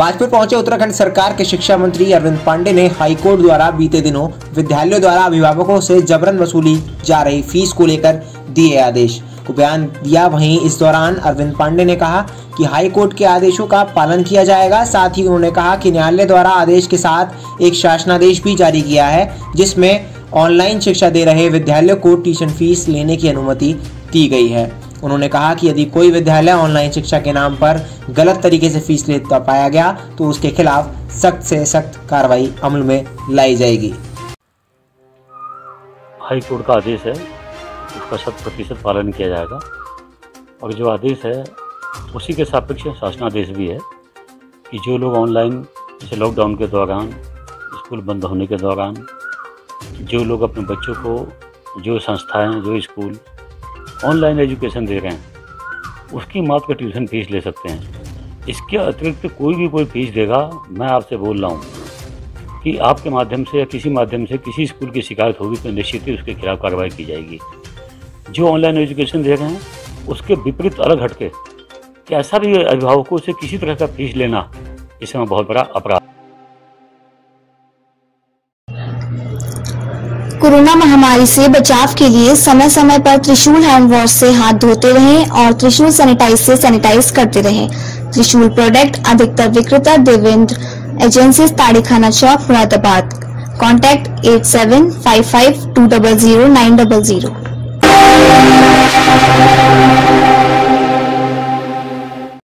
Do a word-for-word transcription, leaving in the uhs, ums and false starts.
बाजपुर पहुंचे उत्तराखंड सरकार के शिक्षा मंत्री अरविंद पांडे ने हाईकोर्ट द्वारा बीते दिनों विद्यालयों द्वारा अभिभावकों से जबरन वसूली जा रही फीस को लेकर दिए आदेश को बयान दिया। वहीं इस दौरान अरविंद पांडे ने कहा कि हाईकोर्ट के आदेशों का पालन किया जाएगा। साथ ही उन्होंने कहा कि न्यायालय द्वारा आदेश के साथ एक शासनादेश भी जारी किया है, जिसमें ऑनलाइन शिक्षा दे रहे विद्यालयों को ट्यूशन फीस लेने की अनुमति दी गई है। उन्होंने कहा कि यदि कोई विद्यालय ऑनलाइन शिक्षा के नाम पर गलत तरीके से फीस लेता पाया गया तो उसके खिलाफ सख्त से सख्त कार्रवाई अमल में लाई जाएगी। हाई कोर्ट का आदेश है, उसका शत प्रतिशत पालन किया जाएगा और जो आदेश है उसी के सापेक्ष शासनादेश भी है कि जो लोग ऑनलाइन जैसे लॉकडाउन के दौरान, स्कूल बंद होने के दौरान जो लोग अपने बच्चों को, जो संस्थाएं, जो स्कूल ऑनलाइन एजुकेशन दे रहे हैं उसकी मात्र का ट्यूशन फीस ले सकते हैं। इसके अतिरिक्त कोई भी कोई फीस देगा, मैं आपसे बोल रहा हूँ कि आपके माध्यम से या किसी माध्यम से किसी स्कूल की शिकायत होगी तो निश्चित ही उसके खिलाफ कार्रवाई की जाएगी। जो ऑनलाइन एजुकेशन दे रहे हैं उसके विपरीत अलग हटके कि ऐसा भी अभिभावकों से किसी तरह का फीस लेना इसमें बहुत बड़ा अपराध। कोरोना महामारी से बचाव के लिए समय समय पर त्रिशूल हैंड वॉश से हाथ धोते रहें और त्रिशूल सैनिटाइज से सैनिटाइज करते रहें। त्रिशूल प्रोडक्ट अधिकतर विक्रेता Devendra agency Tadi Khana Chowk Moradabad. Contact eight seven five five two double zero nine double zero.